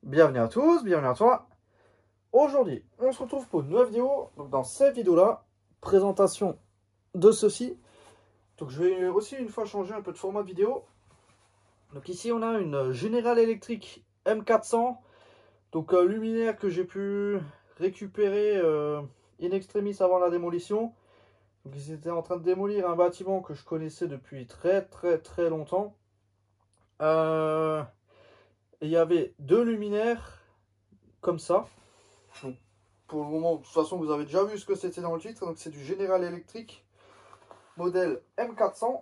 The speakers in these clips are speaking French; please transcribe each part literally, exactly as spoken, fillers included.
Bienvenue à tous, bienvenue à toi. Aujourd'hui, on se retrouve pour une nouvelle vidéo. Donc dans cette vidéo-là, présentation de ceci. Donc je vais aussi une fois changer un peu de format de vidéo. Donc ici on a une General Electric M quatre cents. Donc euh, luminaire que j'ai pu récupérer euh, in extremis avant la démolition. Donc ils étaient en train de démolir un bâtiment que je connaissais depuis très très très longtemps. Euh, et il y avait deux luminaires comme ça. Donc, pour le moment, de toute façon, vous avez déjà vu ce que c'était dans le titre. Donc, c'est du General Electric modèle M quatre cents.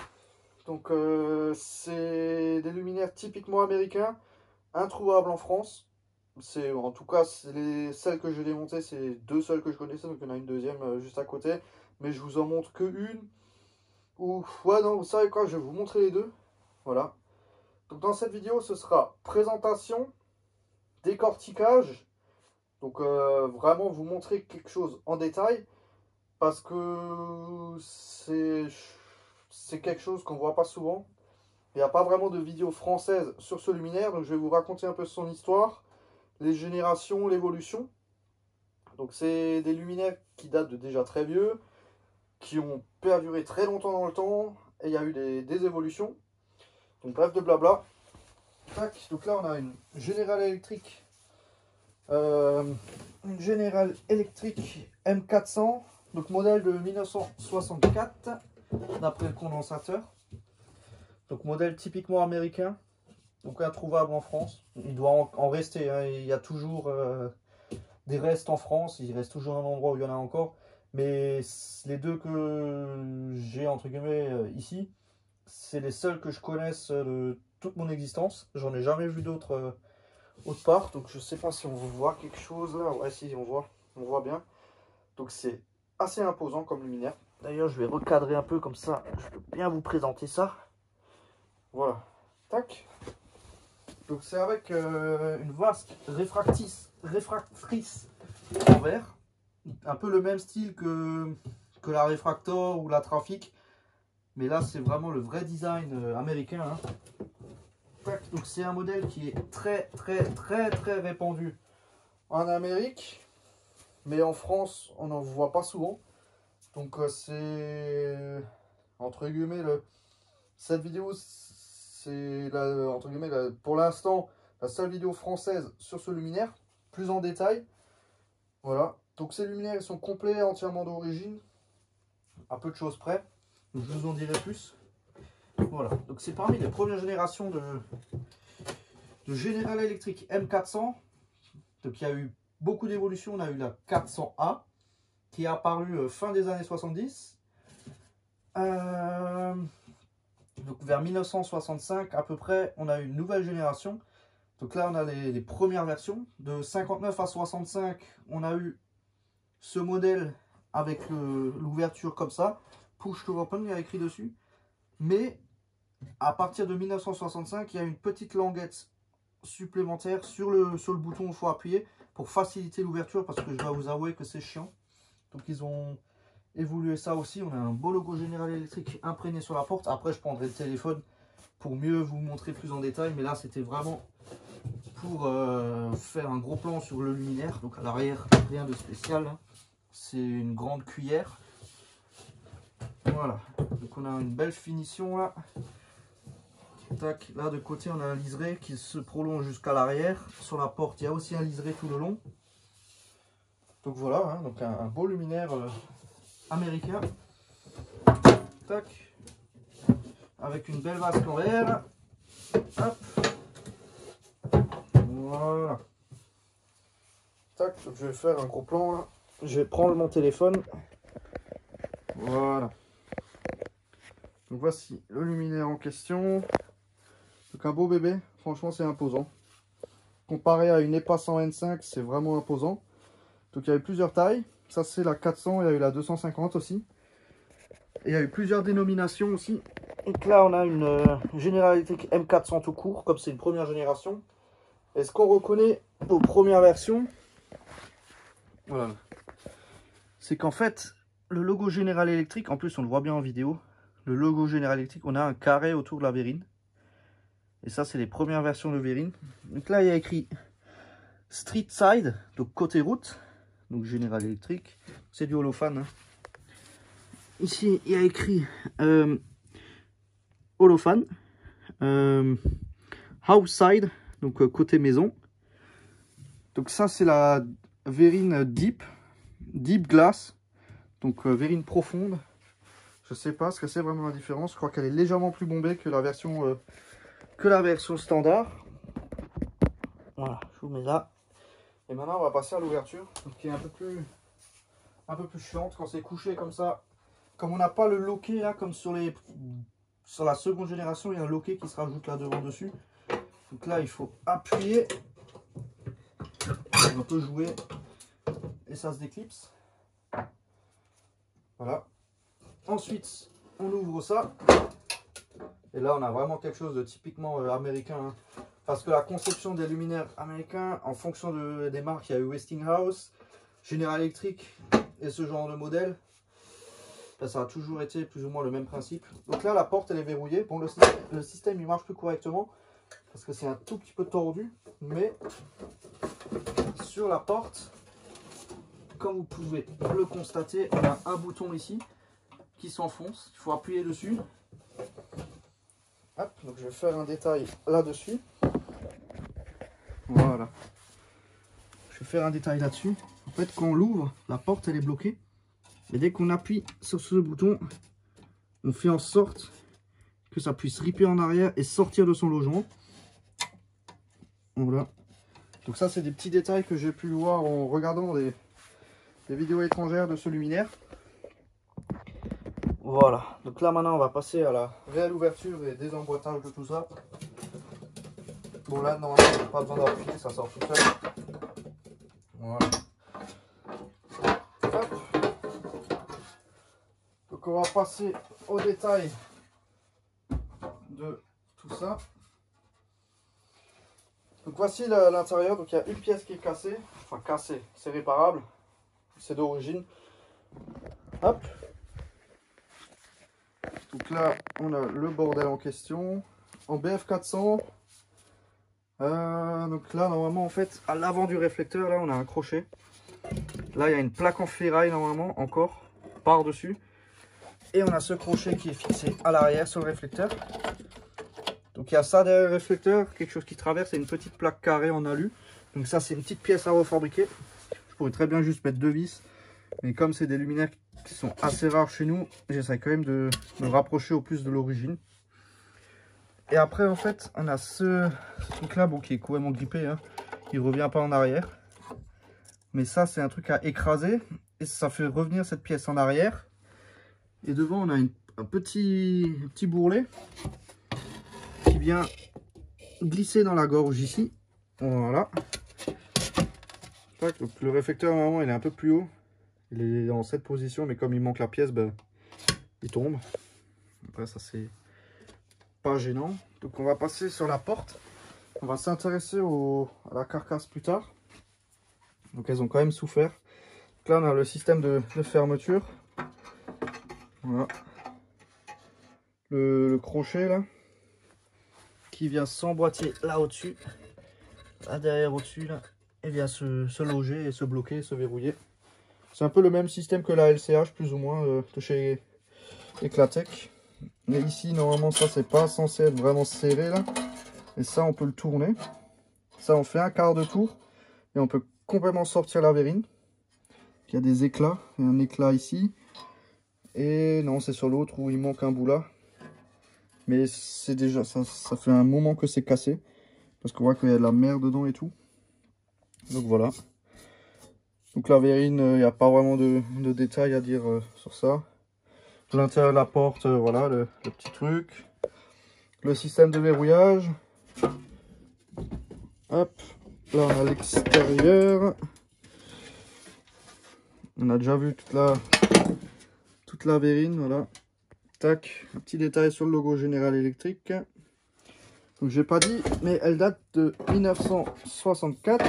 Donc, euh, c'est des luminaires typiquement américains, introuvables en France. C'est en tout cas, c'est les celles que j'ai démontées, c'est les deux seules que je connaissais. Donc, il y en a une deuxième euh, juste à côté. Mais je vous en montre que une. Ou, ouais, non, vous savez quoi, je vais vous montrer les deux. Voilà. Donc, dans cette vidéo, ce sera présentation, décortiquage. Donc euh, vraiment vous montrer quelque chose en détail parce que c'est c'est quelque chose qu'on ne voit pas souvent. Il n'y a pas vraiment de vidéo française sur ce luminaire, donc je vais vous raconter un peu son histoire, les générations, l'évolution. Donc c'est des luminaires qui datent de déjà très vieux, qui ont perduré très longtemps dans le temps, et il y a eu des, des évolutions. Donc bref de blabla. Tac, donc là on a une General Electric. Euh, une General Electric M quatre cents, donc modèle de mille neuf cent soixante-quatre, d'après le condensateur. Donc modèle typiquement américain, donc introuvable en France. Il doit en, en rester, hein. Il y a toujours euh, des restes en France, il reste toujours un endroit où il y en a encore. Mais les deux que j'ai entre guillemets euh, ici, c'est les seuls que je connaisse de toute mon existence. J'en ai jamais vu d'autres. Euh, autre part, donc je sais pas si on voit quelque chose là. Ouais, si on voit, on voit bien. Donc c'est assez imposant comme luminaire. D'ailleurs, je vais recadrer un peu comme ça, je peux bien vous présenter ça. Voilà, tac. Donc c'est avec euh, une vaste réfractrice, réfractrice en verre, un peu le même style que que la Refractor ou la Traffic, mais là c'est vraiment le vrai design euh, américain. Hein. Donc c'est un modèle qui est très très très très répandu en Amérique, mais en France on n'en voit pas souvent. Donc euh, c'est entre guillemets le, cette vidéo c'est la, entre guillemets la, pour l'instant la seule vidéo française sur ce luminaire, plus en détail. Voilà, donc ces luminaires ils sont complets, entièrement d'origine, à peu de choses près, donc je vous en dirai plus. Voilà, donc c'est parmi les premières générations de de General Electric M quatre cents. Donc il y a eu beaucoup d'évolutions. On a eu la quatre cents A qui est apparue fin des années soixante-dix. Euh, donc vers mille neuf cent soixante-cinq à peu près, on a eu une nouvelle génération. Donc là on a les, les premières versions. De cinquante-neuf à soixante-cinq, on a eu ce modèle avec l'ouverture comme ça. Push to open, il y a écrit dessus. Mais à partir de mille neuf cent soixante-cinq, il y a une petite languette supplémentaire sur le, sur le bouton où il faut appuyer pour faciliter l'ouverture, parce que je dois vous avouer que c'est chiant. Donc ils ont évolué ça aussi. On a un beau logo General Electric imprégné sur la porte. Après je prendrai le téléphone pour mieux vous montrer plus en détail, mais là c'était vraiment pour euh, faire un gros plan sur le luminaire. Donc à l'arrière rien de spécial, hein. C'est une grande cuillère. Voilà, donc on a une belle finition là. Tac, là de côté on a un liseré qui se prolonge jusqu'à l'arrière. Sur la porte il y a aussi un liseré tout le long. Donc voilà, hein, donc un, un beau luminaire euh, américain. Tac, avec une belle vasque en verre. Hop. Voilà. Tac, je vais faire un gros plan là. Je vais prendre mon téléphone. Voilà. Donc voici le luminaire en question. Donc un beau bébé, franchement c'est imposant. Comparé à une E P A cent N cinq, c'est vraiment imposant. Donc il y a eu plusieurs tailles. Ça c'est la quatre cents, il y a eu la deux cent cinquante aussi. Et il y a eu plusieurs dénominations aussi. Donc là on a une euh, General Electric M quatre cents tout court, comme c'est une première génération. Et ce qu'on reconnaît aux premières versions, voilà, c'est qu'en fait le logo General Electric, en plus on le voit bien en vidéo, le logo General Electric, on a un carré autour de la verrine. Et ça, c'est les premières versions de verrine. Donc là, il y a écrit Street Side, donc côté route, donc General Electric, c'est du Holophane. Hein. Ici, il y a écrit euh, Holophane, euh, House Side, donc euh, côté maison. Donc ça, c'est la verrine Deep, Deep Glass, donc euh, verrine profonde. Je sais pas ce que c'est vraiment la différence. Je crois qu'elle est légèrement plus bombée que la version euh, que la version standard. Voilà, je vous mets là. Et maintenant, on va passer à l'ouverture, qui est un peu plus, un peu plus chiante quand c'est couché comme ça. Comme on n'a pas le loquet là, comme sur les, sur la seconde génération, il y a un loquet qui se rajoute là devant dessus. Donc là, il faut appuyer. On peut jouer et ça se déclipse. Voilà. Ensuite, on ouvre ça. Et là, on a vraiment quelque chose de typiquement euh, américain. Hein. Parce que la conception des luminaires américains, en fonction de, des marques, il y a eu Westinghouse, General Electric et ce genre de modèle. Là, ça a toujours été plus ou moins le même principe. Donc là, la porte, elle est verrouillée. Bon, le, le système, il marche plus correctement parce que c'est un tout petit peu tordu. Mais sur la porte, comme vous pouvez le constater, on a un bouton ici qui s'enfonce. Il faut appuyer dessus. Hop, donc je vais faire un détail là-dessus. Voilà. Je vais faire un détail là-dessus. En fait, quand on l'ouvre, la porte, elle est bloquée. Et dès qu'on appuie sur ce bouton, on fait en sorte que ça puisse ripper en arrière et sortir de son logement. Voilà. Donc ça, c'est des petits détails que j'ai pu voir en regardant des, des vidéos étrangères de ce luminaire. Voilà. Donc là, maintenant, on va passer à la réelle ouverture et désemboîtage de tout ça. Bon, là, normalement, il n'y a pas besoin d'appuyer, ça sort tout seul. Voilà. Hop. Donc on va passer au détail de tout ça. Donc voici l'intérieur. Donc il y a une pièce qui est cassée. Enfin cassée, c'est réparable. C'est d'origine. Hop. Donc là on a le bordel en question. En B F quatre cents. Euh, donc là normalement en fait à l'avant du réflecteur là on a un crochet. Là il y a une plaque en ferraille normalement encore par dessus. Et on a ce crochet qui est fixé à l'arrière sur le réflecteur. Donc il y a ça derrière le réflecteur, quelque chose qui traverse et une petite plaque carrée en alu. Donc ça c'est une petite pièce à refabriquer. Je pourrais très bien juste mettre deux vis. Mais comme c'est des luminaires qui sont assez rares chez nous, j'essaie quand même de me rapprocher au plus de l'origine. Et après en fait on a ce, ce truc là bon, qui est complètement grippé. Hein. Il ne revient pas en arrière. Mais ça c'est un truc à écraser. Et ça fait revenir cette pièce en arrière. Et devant, on a une, un, petit, un petit bourrelet qui vient glisser dans la gorge ici. Voilà. Donc, le réflecteur, normalement, il est un peu plus haut. Il est en cette position, mais comme il manque la pièce, ben, il tombe. Après, ça, c'est pas gênant. Donc, on va passer sur la porte. On va s'intéresser à la carcasse plus tard. Donc, elles ont quand même souffert. Donc là, on a le système de, de fermeture. Voilà. Le, le crochet là qui vient s'emboîter là au-dessus, là derrière au-dessus là, et vient se, se loger et se bloquer, se verrouiller. C'est un peu le même système que la L C H plus ou moins euh, de chez Eclatec. Mais ici normalement ça c'est pas censé être vraiment serré là. Et ça on peut le tourner. Ça on fait un quart de tour et on peut complètement sortir la verrine. Il y a des éclats, il y a un éclat ici. Et non, c'est sur l'autre où il manque un bout là. Mais c'est déjà, ça, ça fait un moment que c'est cassé. Parce qu'on voit qu'il y a de la mer dedans et tout. Donc voilà. Donc la verrine, il n'y a pas vraiment de, de détails à dire euh, sur ça. De l'intérieur de la porte, euh, voilà le, le petit truc. Le système de verrouillage. Hop. Là on a l'extérieur. On a déjà vu toute la... toute la verrine, voilà. Tac, un petit détail sur le logo General Electric. Donc j'ai pas dit, mais elle date de mille neuf cent soixante-quatre.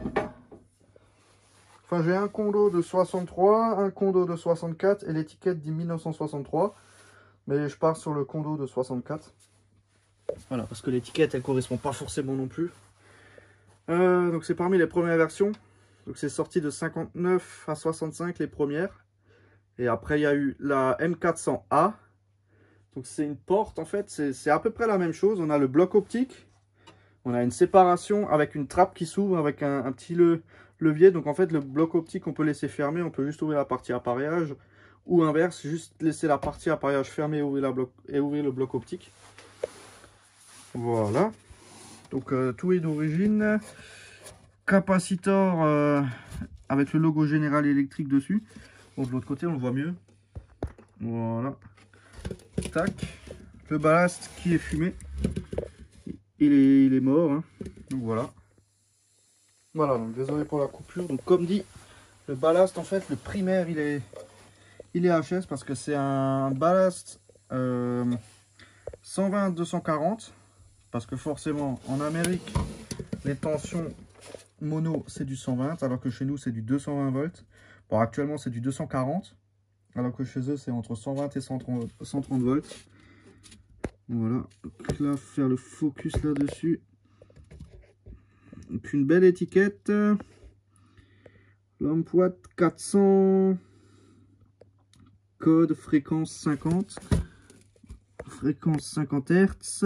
Enfin j'ai un condo de soixante-trois, un condo de soixante-quatre et l'étiquette dit mille neuf cent soixante-trois. Mais je pars sur le condo de soixante-quatre. Voilà, parce que l'étiquette elle correspond pas forcément non plus. Euh, donc c'est parmi les premières versions. Donc c'est sorti de cinquante-neuf à soixante-cinq les premières. Et après il y a eu la M quatre cents A. Donc c'est une porte en fait, c'est à peu près la même chose. On a le bloc optique. On a une séparation avec une trappe qui s'ouvre avec un, un petit le, levier. Donc en fait le bloc optique on peut laisser fermer. On peut juste ouvrir la partie appareillage. Ou inverse, juste laisser la partie appareillage fermée et ouvrir, la bloc, et ouvrir le bloc optique. Voilà. Donc euh, tout est d'origine. Capacitor euh, avec le logo General Electric dessus. Bon, de l'autre côté on le voit mieux. Voilà. Tac. Le ballast qui est fumé. Il est, il est mort. Hein. Donc voilà. Voilà, donc désolé pour la coupure. Donc comme dit, le ballast en fait, le primaire il est, il est H S parce que c'est un ballast euh, cent vingt deux cent quarante. Parce que forcément en Amérique, les tensions mono c'est du cent vingt alors que chez nous c'est du deux cent vingt volts. Bon, actuellement c'est du deux cent quarante alors que chez eux c'est entre cent vingt et cent trente, cent trente volts. Voilà, donc là faire le focus là dessus. Donc une belle étiquette. Lamp watt quatre cents, code fréquence cinquante, fréquence cinquante hertz.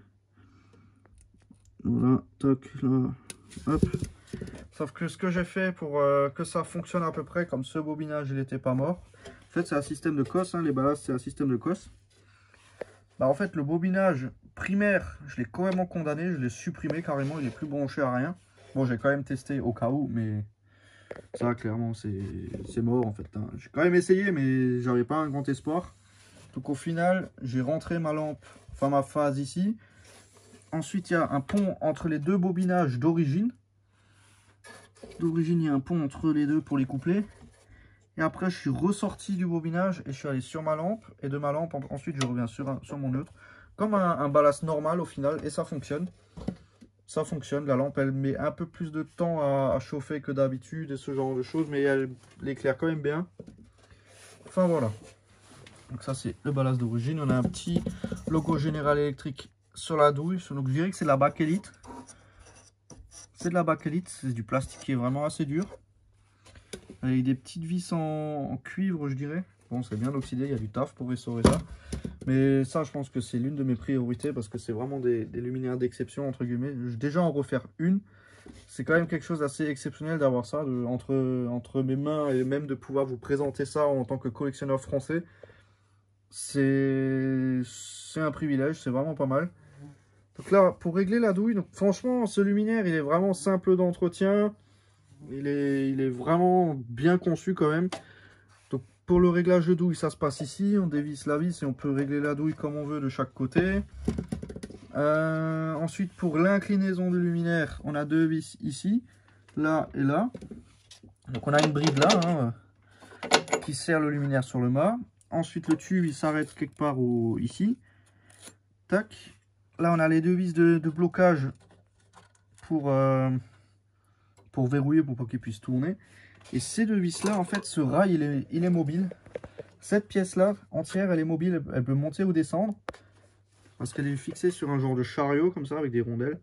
Voilà, toc là, hop. Sauf que ce que j'ai fait pour euh, que ça fonctionne à peu près comme ce bobinage, il n'était pas mort. En fait, c'est un système de cosse, hein, les ballasts, c'est un système de cosse. Bah, en fait, le bobinage primaire, je l'ai quand même condamné, je l'ai supprimé carrément, il est plus branché à rien. Bon, j'ai quand même testé au cas où, mais ça, clairement, c'est mort en fait. Hein. J'ai quand même essayé, mais j'avais pas un grand espoir. Donc, au final, j'ai rentré ma lampe, enfin ma phase ici. Ensuite, il y a un pont entre les deux bobinages d'origine. D'origine, il y a un pont entre les deux pour les coupler. Et après, je suis ressorti du bobinage et je suis allé sur ma lampe. Et de ma lampe, ensuite, je reviens sur, un, sur mon neutre. Comme un, un ballast normal au final. Et ça fonctionne. Ça fonctionne. La lampe, elle met un peu plus de temps à, à chauffer que d'habitude et ce genre de choses. Mais elle l'éclaire quand même bien. Enfin, voilà. Donc ça, c'est le ballast d'origine. On a un petit logo General Electric sur la douille. Donc je dirais que c'est de la bakélite. C'est de la bakélite. C'est du plastique qui est vraiment assez dur. Avec des petites vis en, en cuivre, je dirais. Bon, c'est bien oxydé, il y a du taf pour restaurer ça. Mais ça, je pense que c'est l'une de mes priorités parce que c'est vraiment des, des luminaires d'exception, entre guillemets. Je vais déjà en refaire une. C'est quand même quelque chose d'assez exceptionnel d'avoir ça de, entre, entre mes mains et même de pouvoir vous présenter ça en tant que collectionneur français. C'est un privilège, c'est vraiment pas mal. Donc là, pour régler la douille, donc franchement, ce luminaire, il est vraiment simple d'entretien. Il est, il est vraiment bien conçu quand même. Donc pour le réglage de douille, ça se passe ici. On dévisse la vis et on peut régler la douille comme on veut de chaque côté. Euh, ensuite, pour l'inclinaison du luminaire, on a deux vis ici, là et là. Donc on a une bride là, hein, qui serre le luminaire sur le mât. Ensuite, le tube, il s'arrête quelque part au, ici. Tac. Là, on a les deux vis de, de blocage pour... Euh, pour verrouiller pour pas qu'il puisse tourner. Et ces deux vis là en fait, ce rail il est, il est mobile. Cette pièce là entière elle est mobile, elle, elle peut monter ou descendre parce qu'elle est fixée sur un genre de chariot comme ça avec des rondelles.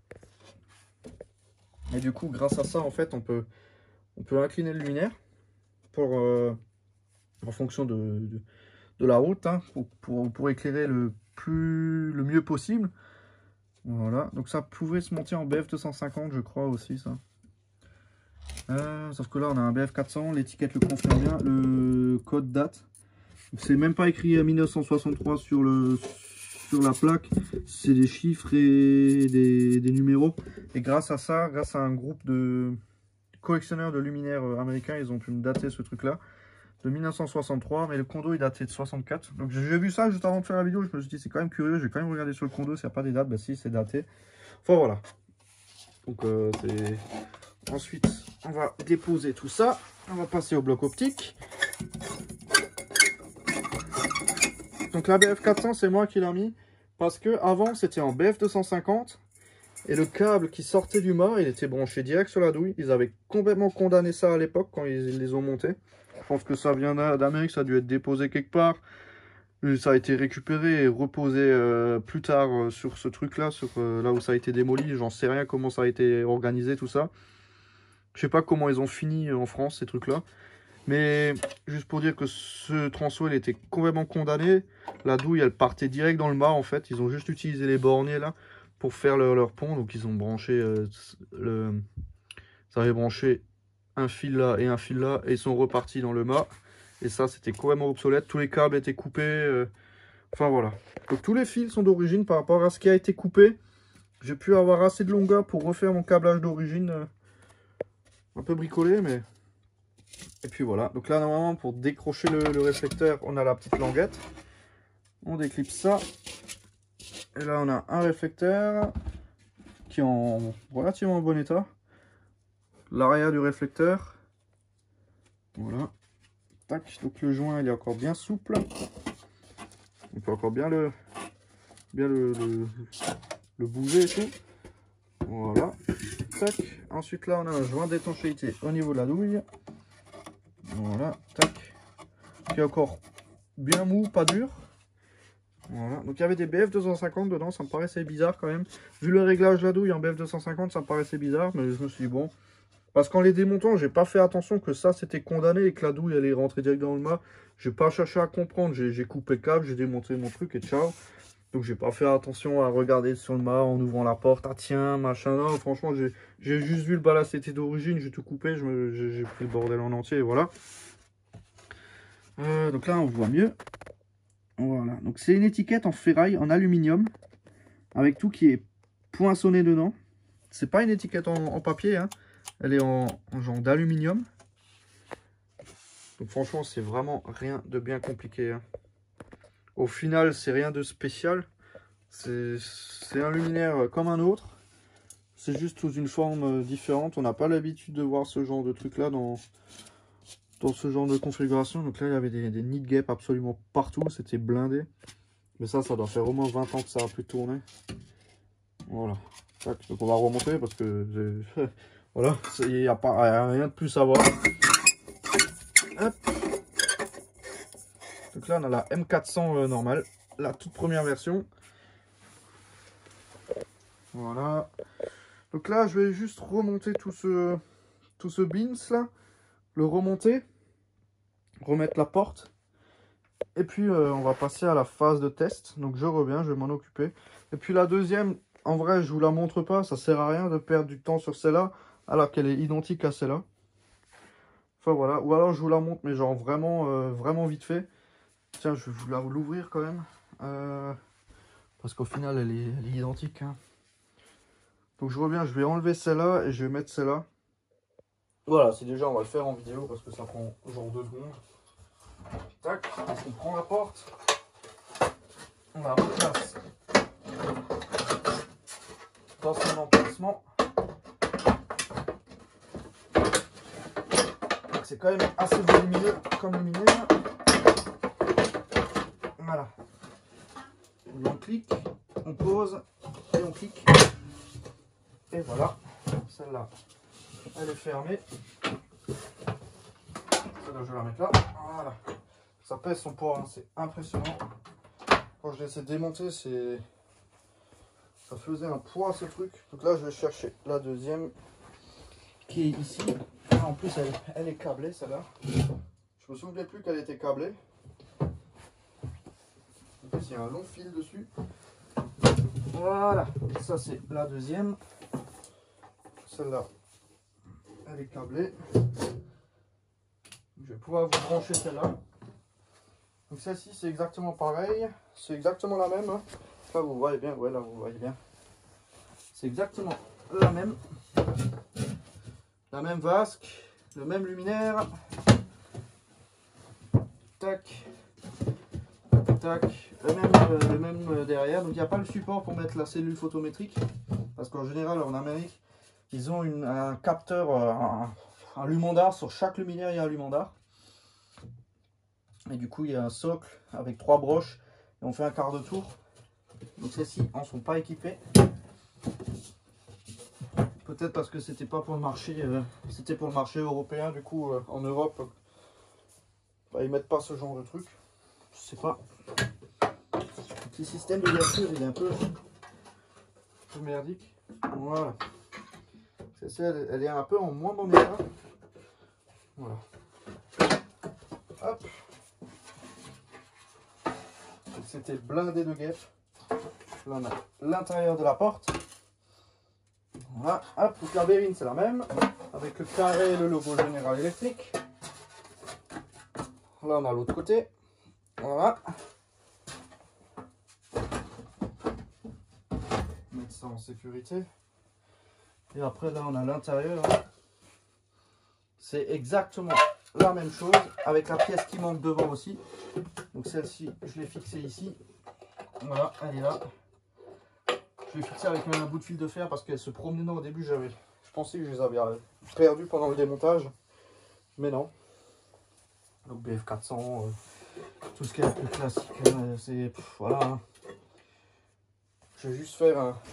Et du coup grâce à ça en fait on peut on peut incliner le luminaire pour euh, en fonction de, de, de la route, hein, pour, pour, pour éclairer le plus le mieux possible. Voilà, donc ça pouvait se monter en B F deux cent cinquante je crois aussi ça. Euh, sauf que là on a un B F quatre cents, l'étiquette le confirme bien, le code date. C'est même pas écrit mille neuf cent soixante-trois sur, le, sur la plaque, c'est des chiffres et des, des numéros. Et grâce à ça, grâce à un groupe de collectionneurs de luminaires américains, ils ont pu me dater ce truc là de mille neuf cent soixante-trois, mais le condo il datait de soixante-quatre. Donc j'ai vu ça juste avant de faire la vidéo, je me suis dit c'est quand même curieux, je vais quand même regarder sur le condo s'il n'y a pas des dates. Bah si, c'est daté. Enfin voilà. Donc euh, c'est... Ensuite, on va déposer tout ça. On va passer au bloc optique. Donc la B F quatre cents, c'est moi qui l'ai mis. Parce que avant c'était en B F deux cent cinquante. Et le câble qui sortait du mât, il était branché direct sur la douille. Ils avaient complètement condamné ça à l'époque quand ils les ont montés. Je pense que ça vient d'Amérique, ça a dû être déposé quelque part. Ça a été récupéré et reposé euh, plus tard euh, sur ce truc-là, sur euh, là où ça a été démoli. J'en sais rien comment ça a été organisé, tout ça. Je sais pas comment ils ont fini en France, ces trucs-là. Mais juste pour dire que ce transo, il était complètement condamné. La douille, elle partait direct dans le mât, en fait. Ils ont juste utilisé les borniers, là, pour faire leur, leur pont. Donc, ils ont branché euh, le... Ça avait branché un fil là et un fil là. Et ils sont repartis dans le mât. Et ça, c'était complètement obsolète. Tous les câbles étaient coupés. Euh... Enfin, voilà. Donc, tous les fils sont d'origine par rapport à ce qui a été coupé. J'ai pu avoir assez de longueur pour refaire mon câblage d'origine. Euh... Un peu bricolé, mais... Et puis voilà, donc là normalement pour décrocher le, le réflecteur, on a la petite languette. On déclipse ça. Et là on a un réflecteur qui est en relativement bon état. L'arrière du réflecteur. Voilà. Tac, donc le joint il est encore bien souple. On peut encore bien le bien le, le, le bouger et tout. Voilà. Tac. Ensuite là on a un joint d'étanchéité au niveau de la douille. Voilà, tac. Qui est encore bien mou, pas dur. Voilà, donc il y avait des B F deux cent cinquante dedans, ça me paraissait bizarre quand même. Vu le réglage de la douille en B F deux cent cinquante, ça me paraissait bizarre, mais je me suis dit bon. Parce qu'en les démontant, j'ai pas fait attention que ça c'était condamné et que la douille elle est rentrée direct dans le mât. J'ai pas cherché à comprendre, j'ai coupé le câble, j'ai démonté mon truc et ciao. Donc j'ai pas fait attention à regarder sur le mât en ouvrant la porte. Ah tiens, machin, non, franchement j'ai juste vu le ballast était d'origine, j'ai tout coupé, j'ai pris le bordel en entier et voilà. Euh, donc là on voit mieux. Voilà, donc c'est une étiquette en ferraille, en aluminium, avec tout qui est poinçonné dedans. C'est pas une étiquette en, en papier, hein. Elle est en, en genre d'aluminium. Donc franchement c'est vraiment rien de bien compliqué, hein. Au final, c'est rien de spécial. C'est un luminaire comme un autre. C'est juste sous une forme différente. On n'a pas l'habitude de voir ce genre de truc là dans, dans ce genre de configuration. Donc là, il y avait des, des nids de guêpes absolument partout. C'était blindé. Mais ça, ça doit faire au moins vingt ans que ça a pu tourner. Voilà. Tac. Donc on va remonter parce que voilà, il n'y a pas rien de plus à voir. Hop. Donc là, on a la M quatre cents euh, normale, la toute première version. Voilà. Donc là, je vais juste remonter tout ce, tout ce bins là, le remonter, remettre la porte. Et puis, euh, on va passer à la phase de test. Donc je reviens, je vais m'en occuper. Et puis la deuxième, en vrai, je vous la montre pas. Ça sert à rien de perdre du temps sur celle-là, alors qu'elle est identique à celle-là. Enfin voilà. Ou alors je vous la montre, mais genre vraiment, euh, vraiment vite fait. Tiens, je vais vous l'ouvrir quand même. Euh, parce qu'au final, elle est, elle est identique. Hein. Donc je reviens, je vais enlever celle-là et je vais mettre celle-là. Voilà, c'est déjà, on va le faire en vidéo parce que ça prend genre deux secondes. Tac, on prend la porte. On la replace dans son emplacement. C'est quand même assez volumineux comme luminaire. Voilà. On clique, on pose et on clique. Et voilà, celle-là, elle est fermée. Celle-là, je vais la mettre là. Voilà. Ça pèse son poids, hein. C'est impressionnant. Quand je l'ai démonté, c'est... ça faisait un poids ce truc. Donc là, je vais chercher la deuxième qui est ici. Ah, en plus, elle, elle est câblée, celle-là. Je me souvenais plus qu'elle était câblée. En plus, il y a un long fil dessus. Voilà, ça c'est la deuxième. Celle-là, elle est câblée. Je vais pouvoir vous brancher celle-là. Donc celle-ci, c'est exactement pareil. C'est exactement la même. Là, vous voyez bien. Ouais, là, vous voyez bien. C'est exactement la même. La même vasque. Le même luminaire. Tac. Tac. Le même, euh, le même derrière. Donc il n'y a pas le support pour mettre la cellule photométrique. Parce qu'en général, en Amérique, ils ont une, un capteur, un, un lumandar. Sur chaque luminaire, il y a un lumandar. Et du coup, il y a un socle avec trois broches. Et on fait un quart de tour. Donc celles-ci en sont pas équipées. Peut-être parce que c'était pas pour le marché, euh, c'était pour le marché européen. Du coup, euh, en Europe, bah, ils mettent pas ce genre de truc. Je sais pas. petit système de ouverture, il est un peu, un peu merdique. Voilà. Celle-ci, elle, elle est un peu en moins bon état. Voilà. Hop. C'était blindé de guêpes. Là, on a l'intérieur de la porte. Voilà. Hop, donc la bérine, c'est la même. Avec le carré et le logo General Electric. Là, on a l'autre côté. Voilà. Mettre ça en sécurité. Et après, là, on a l'intérieur. C'est exactement la même chose avec la pièce qui manque devant aussi. Donc celle-ci, je l'ai fixée ici. Voilà, elle est là. Je l'ai fixée avec un bout de fil de fer parce qu'elle se promenait au début. J'avais, je pensais que je les avais perdus pendant le démontage. Mais non. Donc B F quatre cents, euh, tout ce qui est un peu classique. Hein, c'est voilà. Hein. Je vais juste faire un,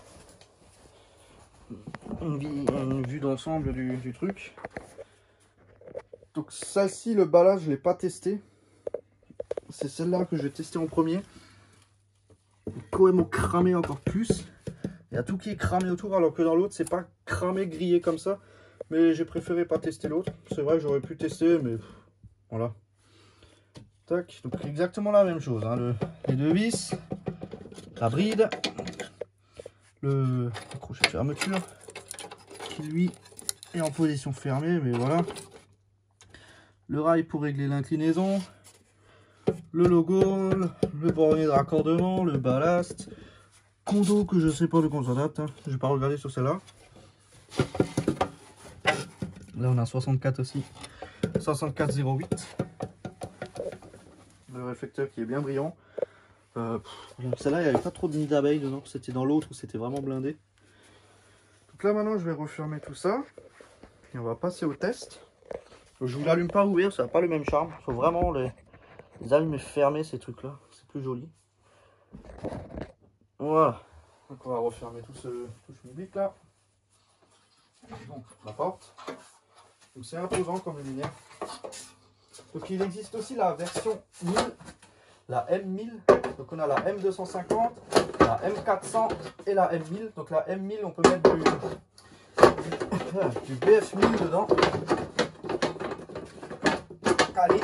une, une vue d'ensemble du, du truc. Donc celle-ci, le balage, je ne l'ai pas testé. C'est celle-là que je vais tester en premier. Quand même cramé encore plus. Il y a tout qui est cramé autour, alors que dans l'autre, c'est pas cramé, grillé comme ça. Mais j'ai préféré pas tester l'autre. C'est vrai que j'aurais pu tester, mais pff, voilà. Tac, donc exactement la même chose. Hein. Le, les deux vis, la bride, le crochet de fermeture, qui lui est en position fermée, mais voilà. Le rail pour régler l'inclinaison, le logo, le bornet de raccordement, le ballast, condo que je sais pas de quoi ça date, hein. Je vais pas regarder sur celle-là. Là on a soixante-quatre aussi, soixante-quatre zéro huit. Le réflecteur qui est bien brillant. Euh, Celle-là il n'y avait pas trop de nids d'abeilles dedans, c'était dans l'autre où c'était vraiment blindé. Donc là maintenant je vais refermer tout ça et on va passer au test. Donc, je vous l'allume pas ouvert, ça n'a pas le même charme. Il faut vraiment les, les allumer fermés ces trucs là, c'est plus joli. Voilà. Donc on va refermer tout ce, tout ce public là. Donc la porte. Donc c'est imposant comme lumière. Donc il existe aussi la version mille, la M mille. Donc on a la M deux cent cinquante, la M quatre cents et la M mille. Donc la M mille on peut mettre du, du, du B F mille dedans. Allez.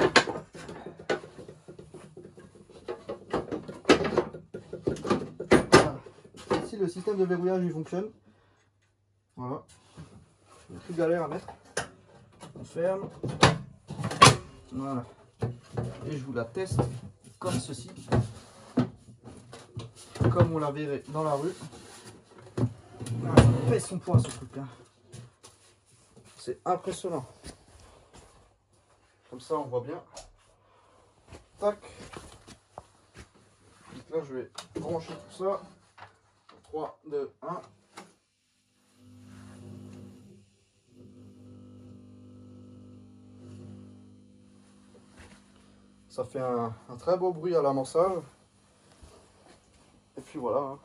Voilà. Ici le système de verrouillage il fonctionne. Voilà. Il plus galère à mettre. On ferme. Voilà. Et je vous la teste comme ceci. Comme on la verrait dans la rue. Voilà, ça pèse son poids ce truc là. C'est impressionnant. Comme ça on voit bien. Tac. Donc là je vais brancher tout ça. trois, deux, un. Ça fait un, un très beau bruit à l'amorçage. Et puis voilà. Hein.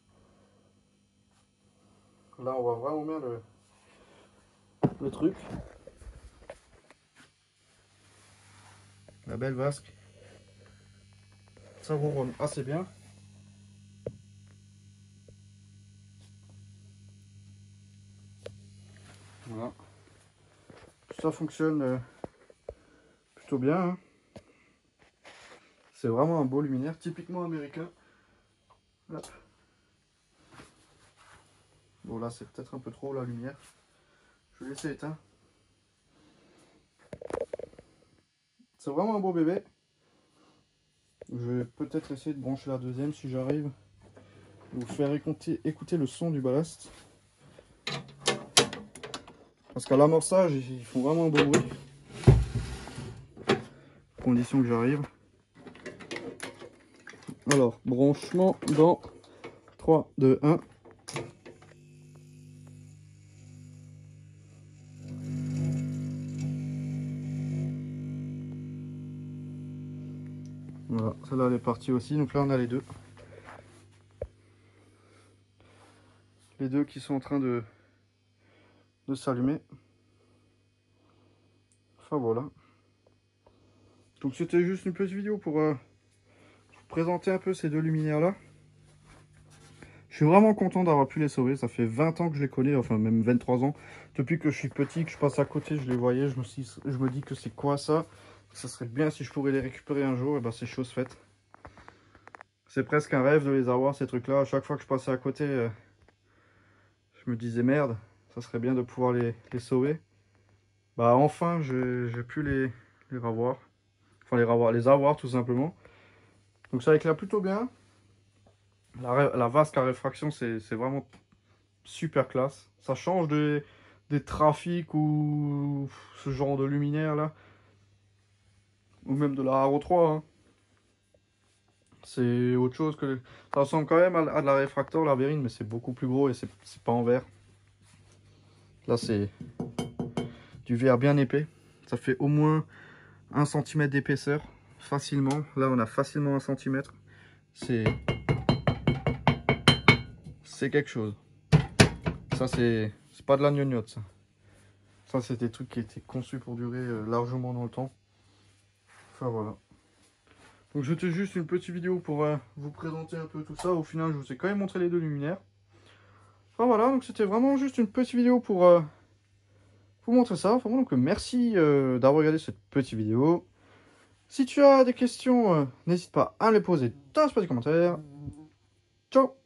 Là on voit vraiment bien le, le truc. La belle vasque. Ça ronronne assez bien. Voilà. Ça fonctionne euh, plutôt bien. Hein. C'est vraiment un beau luminaire, typiquement américain. Hop. Bon là c'est peut-être un peu trop la lumière. Je vais laisser éteint. C'est vraiment un beau bébé. Je vais peut-être essayer de brancher la deuxième si j'arrive. Vous faire écouter, écouter le son du ballast. Parce qu'à l'amorçage, ils font vraiment un beau bruit. Condition que j'arrive. Alors, branchement dans trois, deux, un. Voilà, celle-là elle est partie aussi. Donc là on a les deux. Les deux qui sont en train de, de s'allumer. Enfin voilà. Donc c'était juste une petite vidéo pour, euh, présenter un peu ces deux luminaires là. Je suis vraiment content d'avoir pu les sauver. Ça fait vingt ans que je les connais, enfin même vingt-trois ans. Depuis que je suis petit, que je passe à côté, je les voyais. Je me, suis, je me dis que c'est quoi ça? Ça serait bien si je pourrais les récupérer un jour. Et ben c'est chose faite. C'est presque un rêve de les avoir, ces trucs-là. À chaque fois que je passais à côté, euh, je me disais merde, ça serait bien de pouvoir les, les sauver. Bah enfin, j'ai pu les, les revoir. Enfin les revoir, les avoir tout simplement. Donc ça éclaire plutôt bien. La, la vasque à réfraction, c'est vraiment super classe. Ça change des, des trafics ou ce genre de luminaire là. Ou même de la R O trois. Hein. C'est autre chose que... Ça ressemble quand même à, à de la réfractor, la Vérine, mais c'est beaucoup plus gros et c'est pas en verre. Là, c'est du verre bien épais. Ça fait au moins un centimètre d'épaisseur, facilement. Là, on a facilement un centimètre. C'est... C'est quelque chose. Ça, c'est pas de la gnognotte, ça. Ça, c'est des trucs qui étaient conçus pour durer euh, largement dans le temps. Enfin, voilà. Donc, c'était juste une petite vidéo pour euh, vous présenter un peu tout ça. Au final, je vous ai quand même montré les deux luminaires. Enfin, voilà. Donc, c'était vraiment juste une petite vidéo pour euh, vous montrer ça. Enfin, bon, donc, merci euh, d'avoir regardé cette petite vidéo. Si tu as des questions, euh, n'hésite pas à me les poser dans l'espace des commentaires. Ciao!